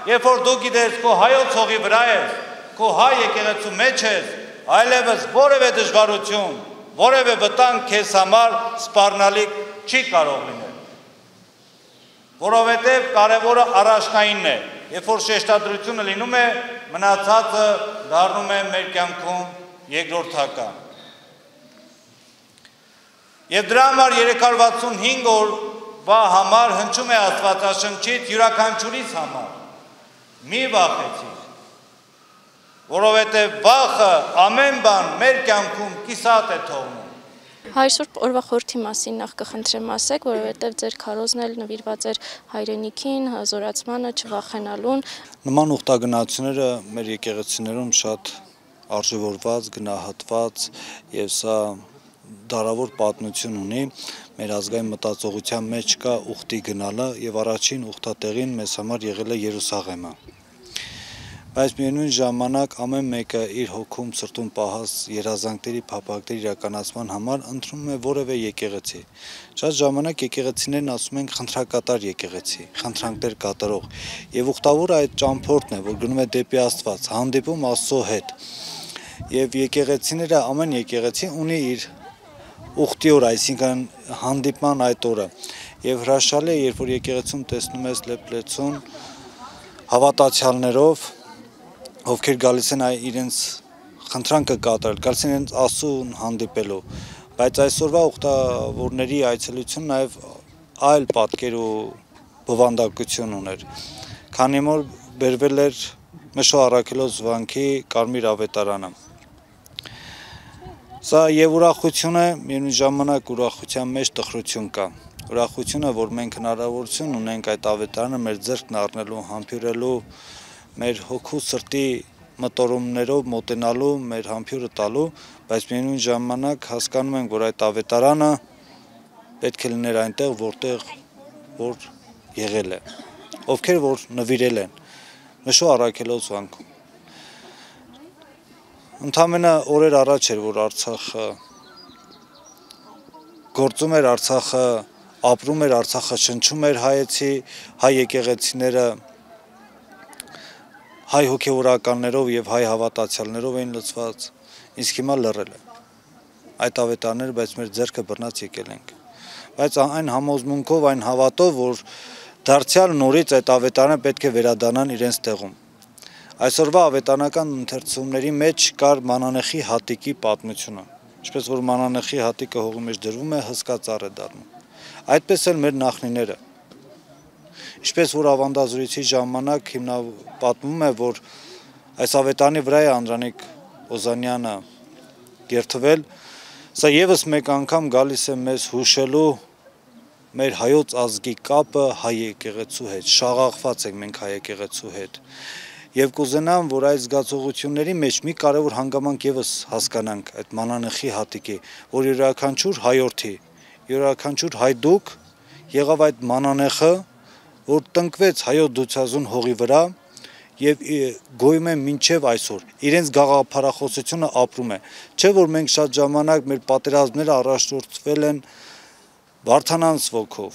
երբ որ դու գիտես քո հայոց հողի վրա ես, քո հայ եկեղեցու մեջ ես, այլևս որևէ դժվարություն, որևէ վտանգ քեզ համար սպառնալիք չի կարող լինել։ Որովհետև կարևորը առաջնայինն է, երբ որ շեշտադրությունը լինում է, մնացածը դառնում է մեր կյանքում երկրորդական։ Եվ դրա համար 365 օրվա համար հնչում է Աստվածաշնչից յուրաքանչյուրիս համար. մի վախեցիր, որովհետև վախը ամեն բան մեր կյանքում կիսատ է թողնում։ Հայր Սուրբ օրվա խորհրդի մասին նախ կխնդրեմ ասեք, որովհետև ձեր քարոզն էլ նվիրված էր հայրենիքին, զորացմանը, չվախենալուն։ Նման ուխտագնացությունները մեր եկեղեցիներում շատ արժևորված, գնահատված եւ սա դարավոր պատմություն ունի։ Մեր ազգային մտածողության մեջ կա ուխտի գնալը եւ առաջին ուխտատեղին մեզ համար եղել է Երուսաղեմը։ Բայց միևնույն ժամանակ ամեն մեկը իր հոգում սրտում պահած երազանքների, փափագների իրականացման համար ընտրում է որևէ եկեղեցի։ Շատ ժամանակ եկեղեցիներն ասում են խնդրակատար եկեղեցի, խնդրանքներ կատարող, եւ ուխտավորը այդ ճամփորդն է, որ գնում է դեպի Աստված, հանդիպում Աստծո հետ։ Եվ եկեղեցիները, ամեն եկեղեցի ունի իր ուխտի օր, այսինքն հանդիպման այդ օրը։ Եվ հրաշալի է, երբ որ եկեղեցում տեսնում ես լեփլեցուն հավատացյալներով, ովքեր գալիս են իրենց խնդրանքը կատարել, գալիս են իրենց Աստծուն հանդիպելու, բայց այսօրվա ուխտավորների այցելությունը նաև այլ պատկեր ու բովանդակություն ուներ, քանի որ բերվել էր Մշո Առաքելոց վանքի Կարմիր ավետարանը։ Սա եւ ուրախություն է, միևնույն ժամանակ ուրախության մեջ տխրություն կա։ Ուրախությունը, որ մենք հնարավորություն ունենք այդ ավետարանը մեր ձեռքն առնելու, համբյուրելու, մեր հոգու սրտի մտորումներով մոտենալու, մեր համբյուրը տալու, բայց միևնույն ժամանակ հասկանում ենք, որ այդ ավետարանը պետք է լիներ այնտեղ, որտեղ որ եղել է, ովքեր որ նվիրել են Մշո Առաքելոց վանքում։ Ընդամենը օրեր առաջ էր, որ Արցախը գործում էր, Արցախը ապրում էր, Արցախը շնչում էր հայեցի, հայ եկեղեցիները հայ հոգևորականներով եւ հայ հավատացյալներով էին լցված, իսկ հիմա լռել է այդ ավետարները, բայց մեր ձեռքը բռնած եկել ենք։ Բայց այն համոզմունքով, այն հավատով, որ դարձյալ նորից այդ ավետարանը պետք է վերադառնան իրենց տեղում։ Այսօրվա ավետարանական ընթերցումների մեջ կար մանանեխի հատիկի պատմությունը, ինչպես որ մանանեխի հատիկը հողի մեջ դրվում է, հսկա ծառ է դառնում։ Այդպես էլ մեր նախնիները։ Ինչպես որ ավանդազրույցի ժամանակ պատմում է, որ այս ավետարանի վրա է Անդրանիկ Օզանյանը երթվել, սա եւս մեկ անգամ գալիս է մեզ հուշելու մեր հայոց ազգի կապը հայ եկեղեցու հետ, շաղաղված ենք մենք հայ եկեղեցու հետ։ Եվ կուզենամ, որ այդ զգացողությունների մեջ մի կարևոր հանգամանք եւս հասկանանք այդ մանանեխի հատիկի, որ յուրաքանչյուր հայորդի, յուրաքանչյուր հայդուկ եղավ այդ մանանեխը, որ տնկվեց հայոց դուցազուն հողի վրա եւ գոյում է մինչեւ այսօր։ Իրենց գաղափարախոսությունը ապրում է։ Չէ՞ որ մենք շատ ժամանակ մեր պատերազմները առաջնորդվել են Վարդանանց ոգով,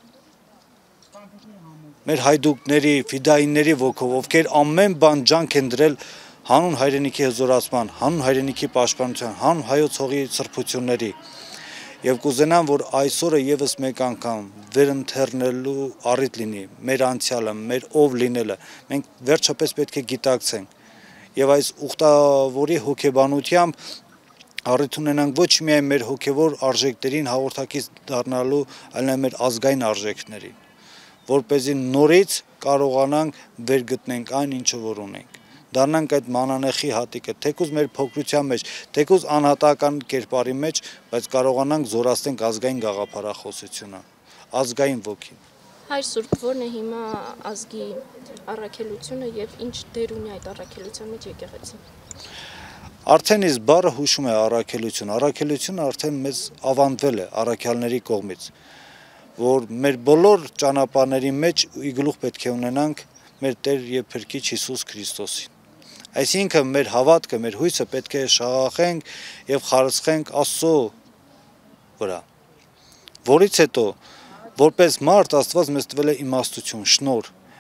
մեր հայդուկների, ֆիդայինների ոգով, ովքեր ամեն բան ջանք են դրել հանուն հայրենիքի հզորացման, հանուն հայրենիքի պաշտպանության, հանուն հայոց հողի սրբությունների։ Եվ կուզենամ, որ այսօրը եւս մեկ անգամ վերընթեռնելու առիթ լինի մեր անցյալը, մեր ով լինելը։ Մենք վերջապես պետք է գիտակցենք եւ այս ուխտավորի հոգեբանությամբ առիթ ունենանք ոչ միայն մեր հոգեվոր արժեքներին հաղորդակից դառնալու, այլ նաեւ մեր ազգային արժեքներին, որպեսզի նորից կարողանանք վերգտնենք այն, ինչը որ ունենք։ Դառնանք այդ մանանեխի հատիկը, թեկուզ մեր փոքրության մեջ, թեկուզ անհատական կերպարի մեջ, բայց կարողանանք զորացնենք ազգային գաղափարախոսությունը, ազգային ոգին։ Հայր Սուրբ, ո՞րն է հիմա ազգի առաքելությունը եւ ինչ դեր ունի այդ առաքելության մեջ եկեղեցին։ Արդեն իսկ բառը հուշում է առաքելություն, առաքելությունը արդեն մեզ ավանդվել է առաքյալների կողմից, որ մեր բոլոր ճանապարհների մեջ ի գլուխ պետք է ունենանք մեր Տեր եւ Փրկիչ Հիսուս Քրիստոսին։ Այսինքն մեր հավատքը, մեր հույսը պետք է շաղախենք եւ խարսխենք Աստծո վրա, որից հետո որպես մարդ Աստված մեզ տվել է իմաստություն, շնորհ,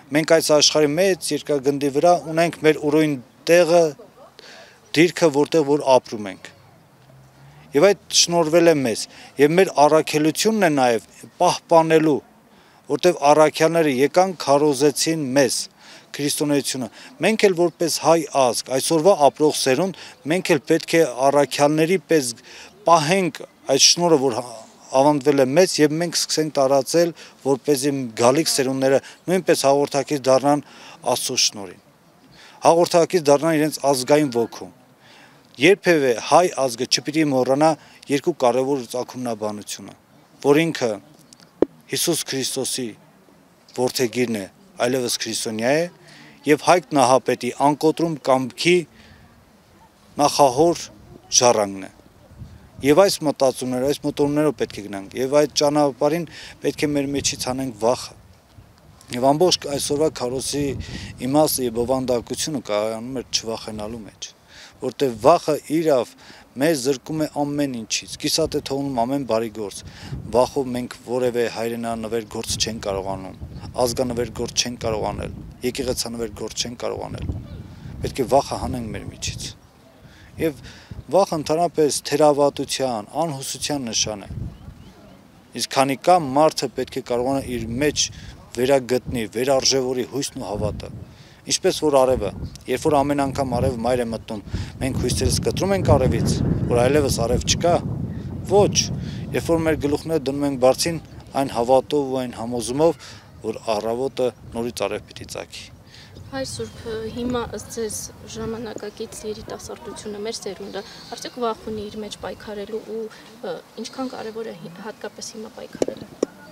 Մենք այս աշխարհի մեծ երկրագնդի վրա ունենք մեր ուրույն տեղը, դիրքը, որտեղ որ ապրում ենք։ Եվ այդ շնորհվել է մեզ, եւ մեր առաքելությունն է նաեւ պահպանելու, որտեղ առաքյալները եկան քարոզեցին մեզ քրիստոնեությունը։ Մենք էլ որպես հայ ազգ, այսօրվա ապրող սերունդ, մենք էլ պետք է առաքյալների պես պահենք այդ շնորհը, որ ավանդվել է մեզ, եւ մենք սկսենք տարածել, որպեսզի գալիք սերունդները նույնպես հաղորդակից դառնան Աստծո շնորհին։ Հաղորդակից դառնան իրենց ազգային ոգուն։ Երբևէ հայ ազգը չպիտի մոռանա երկու կարևոր ծագումնաբանությունը, որ ինքը Հիսուս Քրիստոսի որդեգիրն է, այլևս քրիստոնյա է, եւ Հայկ Նահապետի անկոտրում կամքի նախահոր ժառանգն է։ Եվ այս մտածումները, այս մտորումներով պետք է գնանք, եւ այդ ճանապարհին պետք է մեր մեջից հանենք վախը։ Եվ ամբողջ այսօրվա քարոզի իմաստը եւ բովանդակությունը կայանում է չվախենալու մեջ, որտեղ վախը իրավ մեզ զրկում է ամեն ինչից, կիսատ է թողնում ամեն բարի գործ։ Վախով մենք որևէ հայրենանվեր գործ չենք կարողանում, ազգանվեր գործ չենք կարող անել, եկեղեցանվեր գործ չենք կարող անել։ Պետք է վախը հանենք մեր միջից։ Եվ վախը ընդհանրապես թերավատության, անհուսության նշան է։ Իսկ քանի կա մարդը պետք է կարողանա իր մեջ վերագտնի, վերարժևորի հույսն ու հավատը։ Ինչպես որ արևը, երբ որ ամեն անգամ արևը մայր է մտնում, մենք հույսերս կտրում ենք արևից, որ այլևս արև չկա։ Ոչ, երբ որ մեր գլուխները դնում ենք բարձին, այն հավատով ու այն համոզումով, որ առավոտը նորից արև պիտի ծագի։ Հայր Սուրբ, հիմա ըստ ձեզ ժամանակակից երիտասարդությունը, մեր սերունդը, արդյոք վախ ունի իր մեջ պայքարելու ու ինչքան կարևոր է հատկապես հիմա պայքարելը։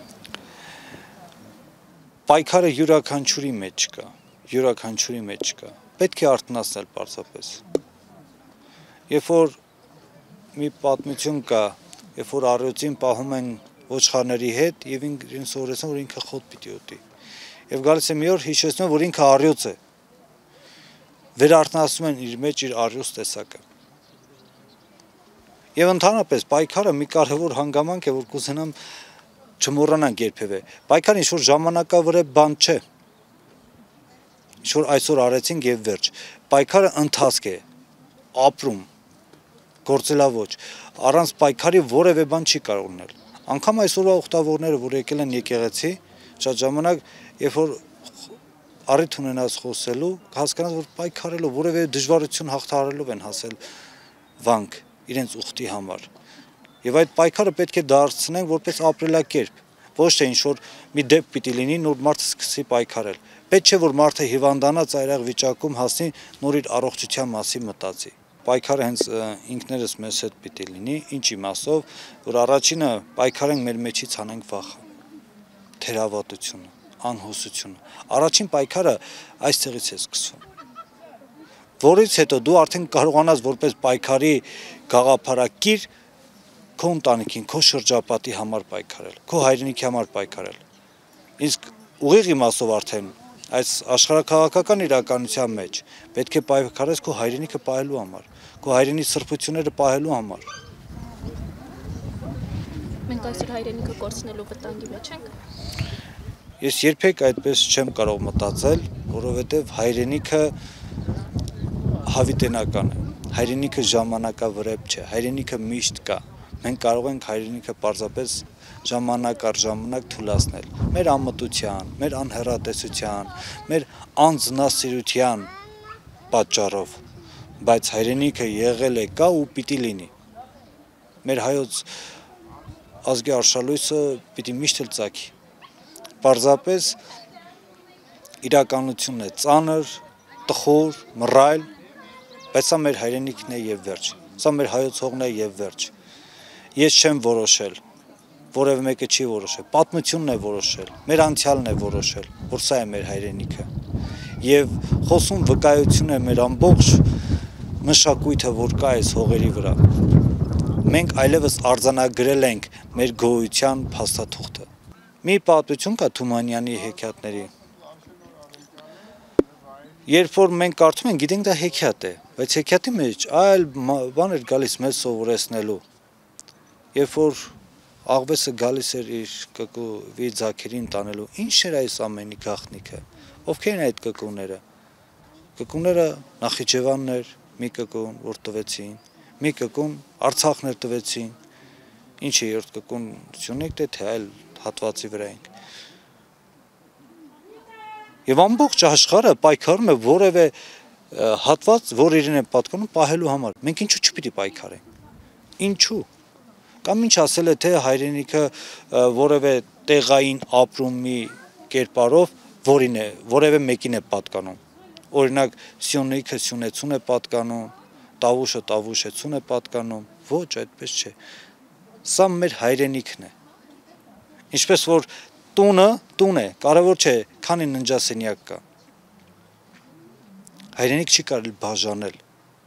Պայքարը յուրաքանչյուրի մեջ կա, յուրաքանչյուրի մեջ կա։ Պետք է արթնացնել պարզապես։ Երբ որ մի պատմություն կա, երբ որ առյուծին պահում են ոչխարների հետ եւ ինքն սովորեցնում, որ ինքը խոտ պիտի ուտի։ Եվ գալիս է մի օր հիշեցնում, որ ինքը առյուծ է։ Վերարթնացնում են իր մեջ իր առյուծ տեսակը։ Եվ ընդհանրապես պայքարը մի կարևոր հանգամանք է, որ կուզենամ չմոռանանք երբևէ։ Պայքարը ինչ որ ժամանակավրեպ բան չէ։ Ինչ որ այսօր արեցինք եւ վերջ։ Պայքարը ընթացք է, ապրում, գործելավոճ։ Առանց պայքարի որևէ բան չի կարող լինել։ Անկամ այսօրվա ուխտավորները, որ եկել են եկեղեցի, շատ ժամանակ, երբ որ առիթ ունենաց խոսելու, հասկանաց, որ պայքարելով որևէ դժվարություն հաղթահարելով են հասել վանք իրենց ուխտի համար։ Եվ այդ պայքարը պետք է դարձնենք որպես ապրելակերպ, ոչ թե ինչ-որ մի դեպք պիտի լինի, նոր մարդը սկսի պայքարել։ Պետք չէ, որ մարդը հիվանդանա ծայրահեղ վիճակում հասնի, նոր իր առողջության մասին մտածի։ Պայքարը հենց ինքներս մեզ հետ պիտի լինի, ինչ իմաստով, որ առաջինը պայքարենք մեր մեջից հանենք վախը, թերավատությունը, անհուսությունը։ Առաջին պայքարը այստեղից է սկսվում։ Որից հետո դու արդեն կարողանաս որպես պայքարի գաղափարակիր քո ընտանիքին, քո շրջապատի համար պայքարել, քո հայրենիքի համար պայքարել։ Իսկ ուղիղ իմաստով արդեն այս աշխարհակաղակական իրականության մեջ պետք է պայքարես քո հայրենիքը պահելու համար, քո հայրենի սրբությունները պահելու համար։ Մենք այսօր հայրենիքը կորցնելու վտանգի մեջ ենք։ Ես երբեք այդպես չեմ կարող մտածել, որովհետև հայրենիքը հավիտենական է, հայրենիքը ժամանակավրեպ չէ, հայրենիքը միշտ կա։ Մենք կարող ենք հայրենիքը պարզապես ժամանակ առ ժամանակ թուլացնել մեր ամտության, մեր անհեռատեսության, մեր անձնասիրության պատճառով, բայց հայրենիքը եղել է, կա ու պիտի լինի։ Մեր հայոց ազգի արշալույսը պիտի միշտ էլ ծագի։ Պարզապես իրականությունն է ծանր, տխուր, մռայլ, բայց սա մեր հայրենիքն է եւ վերջ։ Սա մեր հայոց հողն է եւ վերջ։ Ես չեմ որոշել, որևէ մեկը չի որոշել, պատմությունն է որոշել, մեր անցյալն է որոշել, որ սա է մեր հայրենիքը։ Եվ խոսում վկայություն է մեր ամբողջ մշակույթը, որ կա այս հողերի վրա։ Մենք այլևս արձանագրել ենք մեր գոյության փաստաթուղթը։ Մի պատմություն կա Թումանյանի հեքիաթների։ Երբ որ մենք կարդում ենք, գիտենք դա հեքիաթ է, բայց հեքիաթի մեջ այլ բան էր գալիս մեզ սովորեցնելու։ Երբ որ աղվեսը գալիս էր իր կկուվի ձակերին տանելու, ինչ էր այս ամենի գաղտնիքը, ովքեր են այդ կկուները, կկուները Նախիջևանն էր, մի կկուն, որ տվեցին, մի կկուն Արցախներ տվեցին, ինչ է երրորդ կկուն Սյունիք դե թե այլ հատվածի վրա ենք։ Եվ ամբողջ աշխարհը պայքարում է որևէ հատված, որ իրեն է պատկանում պահելու համար։ Մենք ինչու չպիտի պայքարենք։ Ինչու։ Կամ ինչ ասել է թե հայրենիքը որևէ տեղային ապրումի կերպարով որին է, որևէ մեկին է պատկանում։ Օրինակ Սյունիքը Սյունեցուն է պատկանում, Տավուշը Տավուշեցուն է պատկանում։ Ոչ, այդպես չէ։ Սա մեր հայրենիքն է։ Ինչպես որ տունը տուն է, կարևոր չէ, քանի ննջասենյակ կա։ Հայրենիք չի կարելի բաժանել։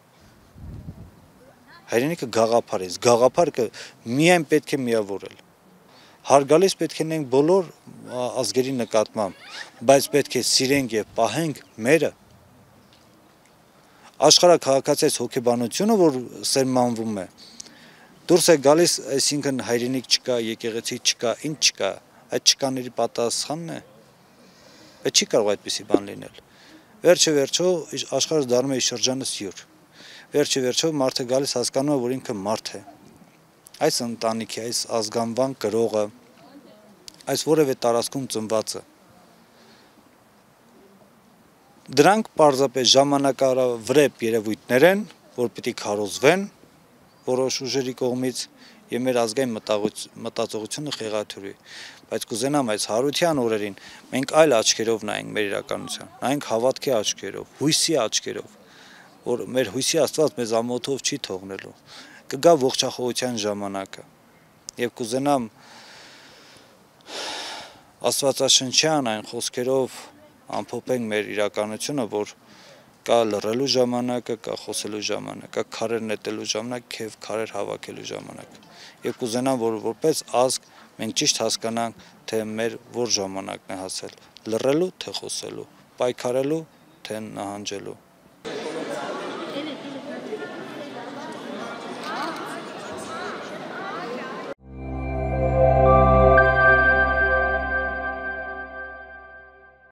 Հայրենիքը գաղափար է, գաղափարը միայն պետք է միավորել։ Հարգալից պետք է լինենք բոլոր ազգերի նկատմամբ, բայց պետք է սիրենք եւ պահենք մերը։ Աշխարհաքաղաքացիայս հոգեբանությունը, որ սերմանվում է, դուրս է գալիս, այսինքն հայրենիք չկա, եկեղեցի չկա, ինչ չկա, այդ չկաների պատասխանն է։ Բայց չի կարող այդպիսի բան լինել։ Վերջը վերջո աշխարհը դառնում է շրջանս յուր։ Վերջը վերջո մարդը գալիս հասկանում է, որ ինքը մարդ է։ Այս ընտանիքի, այս ազգանվան կրողը, այս որևէ տարածքում ծնվածը։ Դրանք պարզապես ժամանակավրեպ երևույթներ են, որ պիտի քարոզվեն որոշ ուժերի կողմից եւ մեր ազգային մտածողությունը խեղաթյուրի։ Բայց կուզենամ այս Հարության օրերին մենք այլ աչքերով նայենք մեր իրականության, նայենք հավատքի աչքերով, հույսի աչքերով, որ մեր հույսի Աստված մեզ ամոթով չի թողնելու։ Կգա ողջախոհության ժամանակը։ Եվ կուզենամ Աստվածաշնչյան այն խոսքերով ամփոփենք մեր իրականությունը, որ կա լռելու ժամանակը, կա խոսելու ժամանակ, կա քարեր նետելու ժամանակ, եւ քարեր հավաքելու ժամանակ։ Եվ կուզենամ, որ որպես ազգ մենք ճիշտ հասկանանք, թե մեր որ ժամանակն է հասել՝ լռելու թե խոսելու, պայքարելու թե նահանջելու։